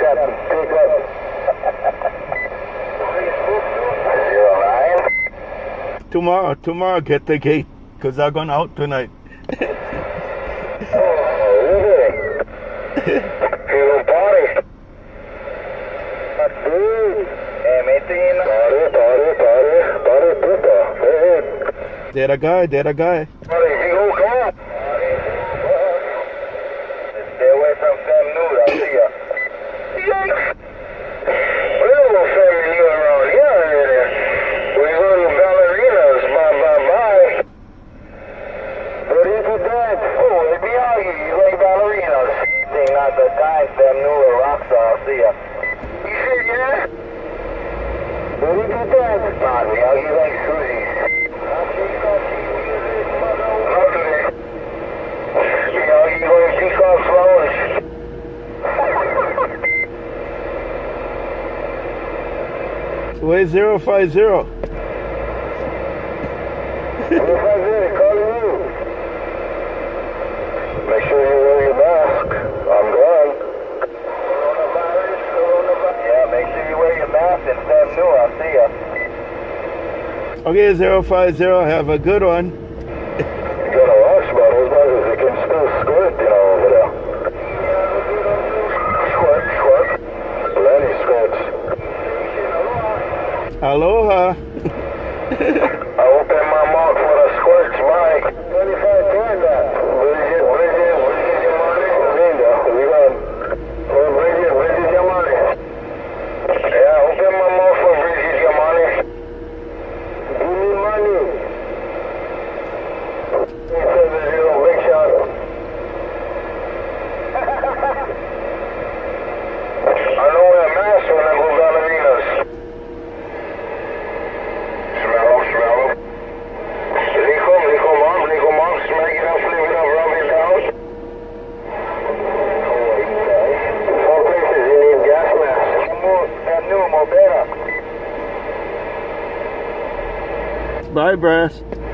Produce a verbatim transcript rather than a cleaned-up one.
Captain. Take up. Zero nine. Tomorrow, tomorrow get the gate, because I'm going out tonight. Oh, really? Hello, party. M eighteen. Party, party, party, party, puta. Go ahead. There a guy, there a guy. Party, you go, come on. Stay away from Sam Nude, I'll see ya. Yikes! We don't know Sam Nude around here. We go to ballerinas, bye, bye, bye. What is it that? Oh, it's Miyagi, you like ballerinas. Thing not the time, Sam Nude or Rockstar, I'll see ya. You said yeah? What is it that? Nah, Miyagi likes Susie's. Not today. Miyagi going to peacock flowers. Where's zero five zero? zero five zero, calling you. Make sure you wear your mask. I'm gone. Coronavirus, coronavirus. Yeah, make sure you wear your mask and Sam New, I'll see ya. Okay, zero five zero, have a good one. You gotta watch about those buggers, they can still squirt, you know, over there. Squirt, squirt. Plenty squirts. Aloha. I open my mouth for the squirts, Mike. twenty-five ten that. Bridget, Bridget, Bridget Yamani. Linda, we got. Oh, Bridget, Bridget Yamani. Yeah, open my mouth for Bridget Yamani. Give me money. He said that you know, big shot. I don't wear a mask when I go ballerinas. Smell him, smell him. Lick him, lick him up, lick him up, smack it up, flip it up, rub it down. Four places, you need gas mask. That new, more better. Bye, Brass.